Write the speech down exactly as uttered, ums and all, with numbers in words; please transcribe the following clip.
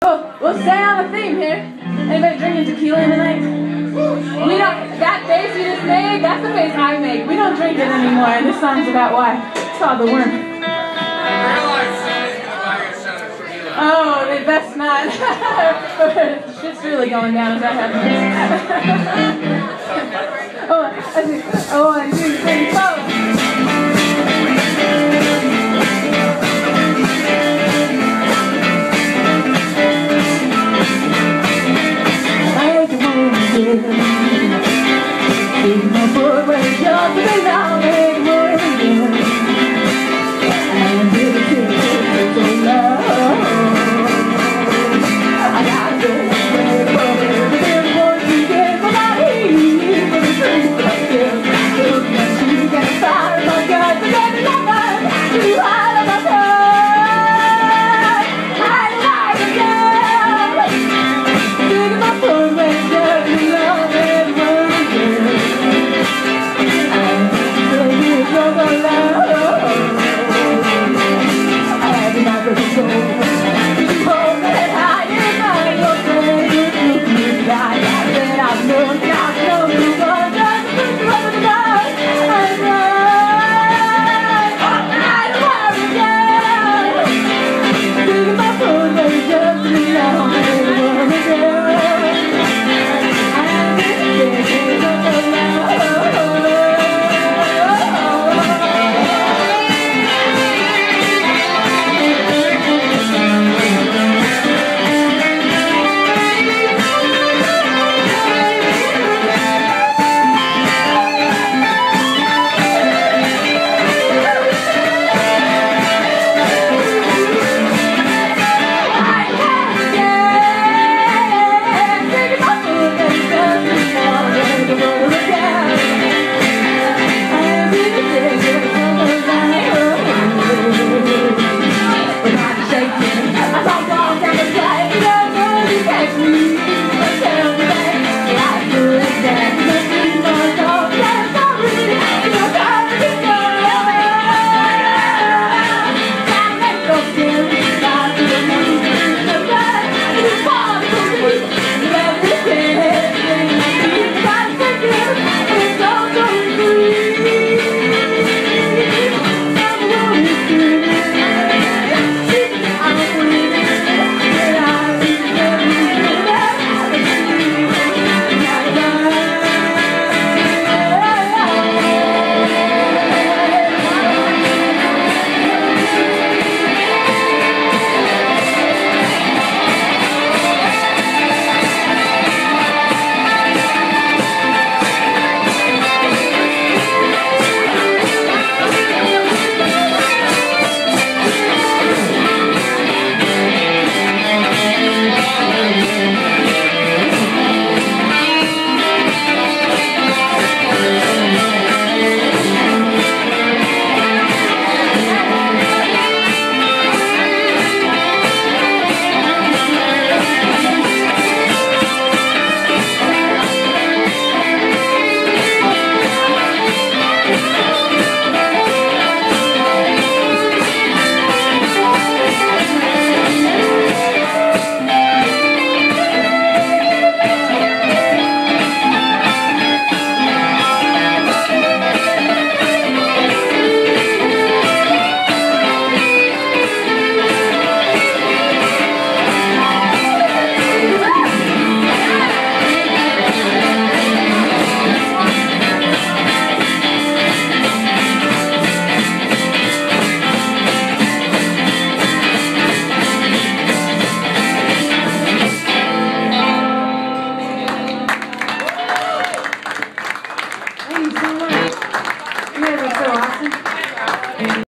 Oh, we'll stay on the theme here. Anybody drinking tequila tonight? We don't, that face you just made, that's the face I make. We don't drink it anymore, and this song's about why. It's called The Worm. Oh, they best not. Shit's really going down if that happens. Oh, I see. Oh, I see.